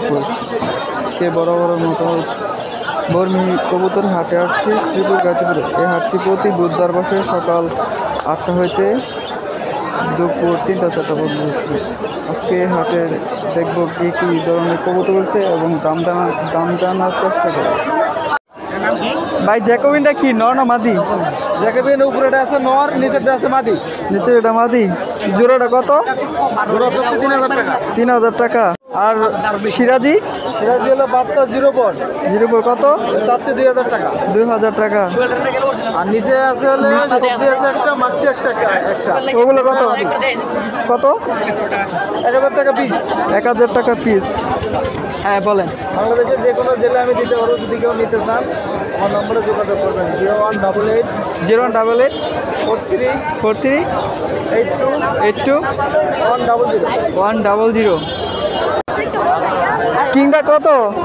শ্রীপুর। আজকে বড় বড় মতো বর্মি কবুতর হাটে আসছে শ্রীপুর গাজীপুরে। এই হাটটি প্রতি বুধবার বসে সকাল 8টা হইতে দুপুর 3টা-4টা পর্যন্ত। আজকে হাটের দেখবো কি কি ধরনের কবুতর রয়েছে এবং দাম জানার চেষ্টা করব। ভাই জ্যাকোবিনটা কি নর না মাদি? জ্যাকোবিন উপরেটা আছে নর, নিচেরটা আছে মাদি। নিচের এটা মাদি। জোড়াটা কত? জোড়া হচ্ছে 3000 টাকা। 3000 টাকা। আর সিরাজি? সিরাজি হলো বাচ্চা জিরো পর কত? চাচ্ছে 2000 টাকা। 2000 টাকা। আর নিচে আছে হলে সবজি আছে একটা, মাক্সি আছে একটা। ওগুলো কত? 1000 টাকা পিস। 1000 টাকা পিস। হ্যাঁ বলেন। বাংলাদেশের যে কোনো জেলায় আমি দিতে পারবো, যদি কেউ নিতে চান আমার নম্বরে যোগাযোগ করবেন 0188 0188 43 43 82 82 100 100। কিংটা কত?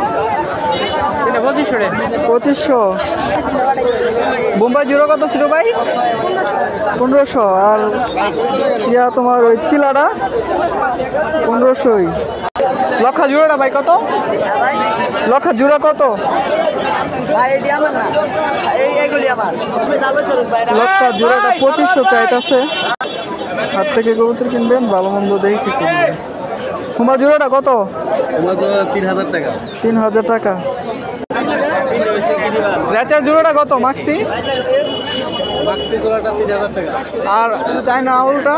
2500। বোম্বাই জোড়া কত ছিল ভাই? 1500। আর ইয়া তোমার ওই চিলাটা 1500। লক্ষা জোড়াটা ভাই কত? লক্ষা জোড়া কত? লক্ষা জোড়াটা 2500 চাইতেছে। হাট থেকে কবুতর কিনবেন, ভালো মন্দ দেখে কিনবেন। হুমা জোড়াটা কত? 3000 টাকা। 3000 টাকা। রেচার জোড়াটা কত? মাক্সি জোড়াটা 3000 টাকা। আর চায়না আউলটা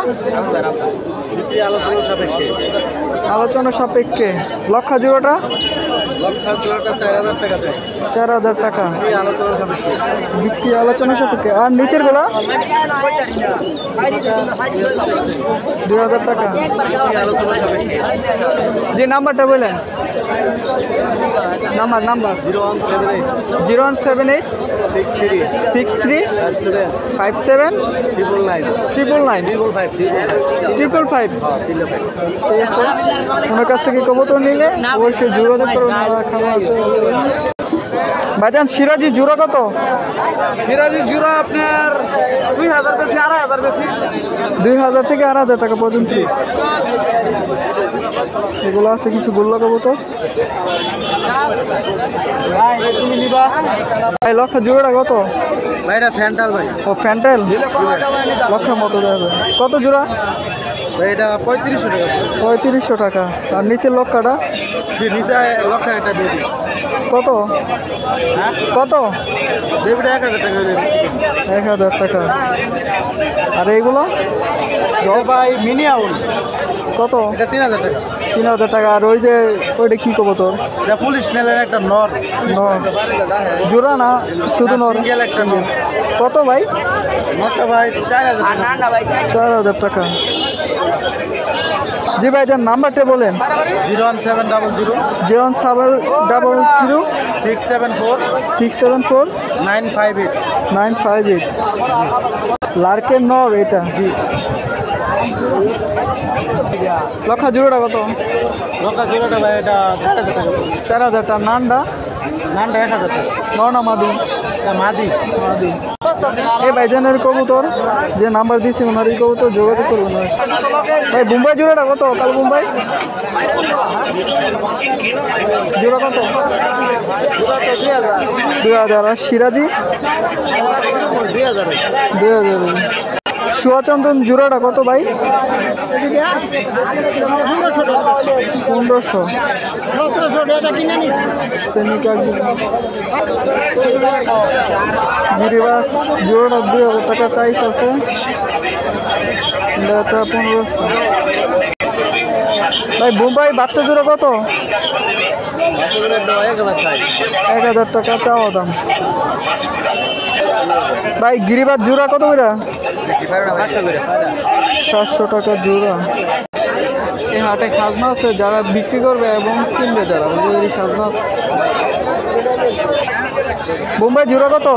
আলোচনা সাপেক্ষে। লক্ষা জোড়াটা? লক্ষা জোড়াটা 4000 টাকা। 4000 টাকা আলোচনা সাপেক্ষে। বিক্রি আলোচনা সাপেক্ষে। আর নিচের গুলা 2000 টাকা। আলোচনা সাপেক্ষে। যে নাম্বারটা বললেন, নাম্বার 0178 63 57 999 555। ঠিক আছে, ওনার কাছ থেকে কবুতর নিলে অবশ্যই যোগাযোগ করুন। ভাইজান সিরাজি জোড়া কত? সিরাজি জোড়া আপনার 2000 বেশি, 2500 বেশি। 2000 থেকে 8000 টাকা পর্যন্ত। এগুলো আছে কিছু গোল্লা কবুতর। তুমি নিবা ভাই লক্ষা জোড়াটা কত? ভাই এটা ফ্যান্টাল ভাই। ও ফ্যান্টেল লক্ষার মতো দেবে। কত জোড়া? ভাই এটা 3500 টাকা। 3500 টাকা। আর নিচের লক্ষাটা? যে নিচে লক্ষা এটা বেবি কত? হ্যাঁ কত? বেবিটা 1000 টাকা। 1000 টাকা। আর এইগুলো ভাই মিনি আউল কত? এটা 3000 টাকা। 3000 টাকা। আর ওই যে ওইটা কি কবুতর? এটা পুলিশ নেলের একটা নর। জোড়া না শুধু নর? সিঙ্গেল একটা নর। কত ভাই? নরটা ভাই 4000 টাকা। 4000 টাকা। জি ভাই যার নাম্বারটা বলেন। 01700 01700 674 674 958 958। লার্কের নর এটা? জি। লক্ষা জোড়াটা কত? লক্ষা জোড়াটা ভাই এটা 4000 টাকা। 4000 টাকা। নানটা? নানটা 1000 টাকা। নর না মাদি? মাদি। মাদি। এই ভাইজানের কবুতর যে নাম্বার দিয়েছি ওনার এই কবুতর যোগাযোগ করবেন ভাই। বোম্বাই জোড়াটা কত? কাল বোম্বাই জোড়া কত? 2000। আর সিরাজি 2000। সুয়াচন্দন জোড়াটা কত ভাই? 1500। গিরিবাস জোড়াটা 2000 টাকা চাইতেছে। 1500। ভাই বোম্বাই বাচ্চা জোড়া কত? 1000 টাকা চাওয়া দাম। ভাই গিরিবাস জোড়া কত করে? 700 টাকা জোড়া। এই হাটে খাজনা আছে, যারা বিক্রি করবে এবং কিনবে যারা ওই খাজনা আছে। বোম্বাই জোড়া কত?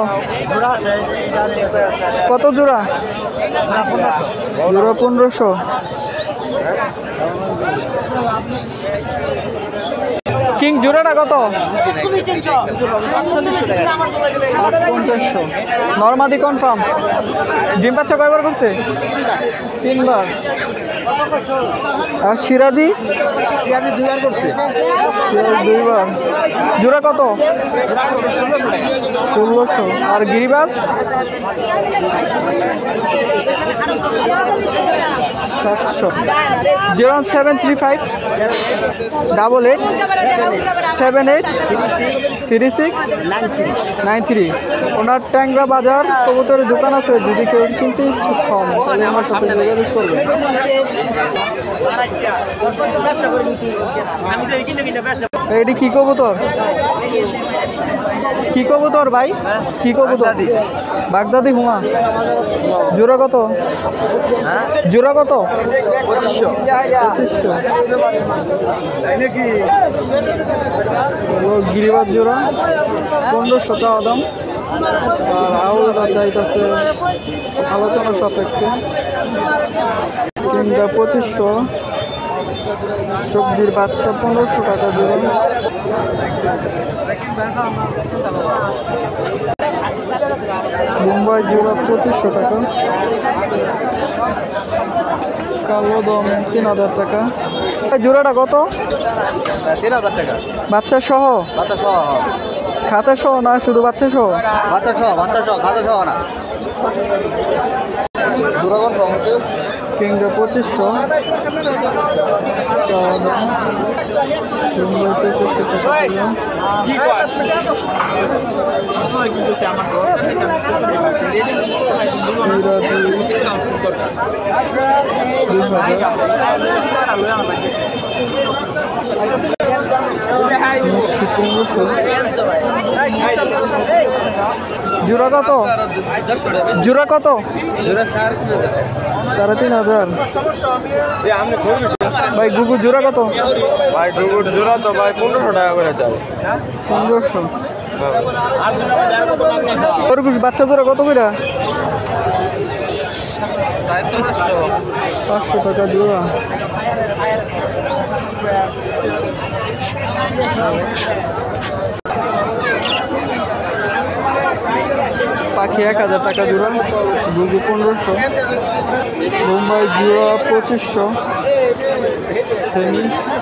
কত জোড়া? জোড়া 1500। কিং জোড়াটা কত? 5,500। নরমাদি কনফার্ম। ডিম বাচ্চা কয়বার করছে? 3বার। আর সিরাজি? সিরাজি 2বার করছে। সিরাজি 2বার। জোড়া কত? 1600। আর গিরিবাস? 700। 01735 88 78 36 93। ওনার ট্যাংরা বাজার কবুতরের দোকান আছে, যদি কেউ কিনতে ইচ্ছুক হন তাহলে আমার সাথে যোগাযোগ করবেন। এটি কি কবুতর? কি কবুতর ভাই? কি কবুতর? বাগদাদি হুমা। জোড়া কত? জোড়া কত? 2500। গিরিবাজ জোড়া 1500 চাওয়া দাম। আর আউলটা চাইতেছে আলোচনা সাপেক্ষে 2500। সবজির বাচ্চা 1500 টাকা জোড়া। মুম্বাই জোড়া 2500 টাকা। কালো দম 3000 টাকা। জোড়াটা কত? 3000 টাকা। বাচ্চা সহ? বাচ্চা সহ। খাঁচা সহ না শুধু বাচ্চা সহ? বাচ্চা সহ, বাচ্চা সহ, খাঁচা সহ না। জোড়া কনফার্ম আছে। কিংটা 2500। চাওয়া দাম। মুম্বাই 2500 টাকা। জোড়া কত? জোড়া কত? 3500। ভাই গুগু জোড়া কত? ভাই ডুগুর জোড়া তো ভাই 1500 টাকা করে চাই। 1500। খরগোশ বাচ্চা জোড়া কত করে? 500 টাকা জোড়া। পাখি 1000 টাকা জোড়া। গুগু 1500। মুম্বাই জোড়া 2500। সেমি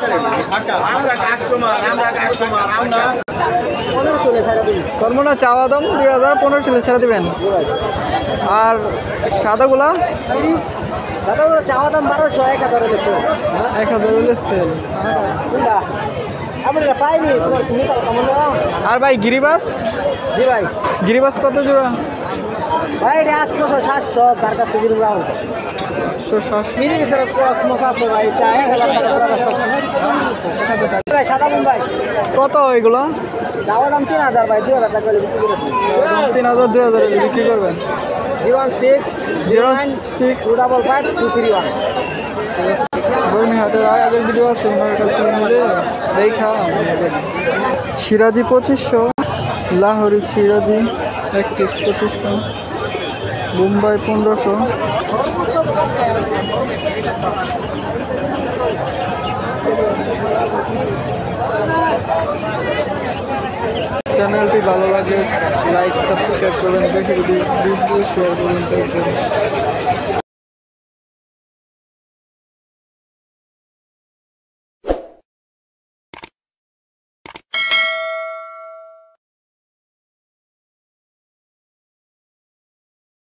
কর্মনা চাওয়া দাম 2015 ছেড়ে দেবেন। আর সাদাগুলা? চাওয়া দাম 1200, 1000 হলে সেল। আর ভাই গিরিবাস? জি ভাই। গিরিবাস কত জোড়া? ভাই এটা 800-700 তার কাছে গিরি রাউন্ড 700। মিনি নিচে কসমস আছে ভাই, তা 1000 টাকা জোড়া বেচতে ভাই। সাদা মুম্বাই কত এগুলো? চাওয়া দাম 3000 ভাই, 2000 টাকা করে বিক্রি করে 3000 2000 বিক্রি করবেন। 016 255 231। বর্মিহাটের আগের ভিডিও আছে, ওনার কাছ থেকে নিলে দেখা। সিরাজি 2500। লাহোরি সিরাজি 1 পিস 2500। মুম্বাই 1500। চ্যানেলটি ভালো লাগে লাইক সাবস্ক্রাইব করবেন, বেশি বেশি শেয়ার করবেন।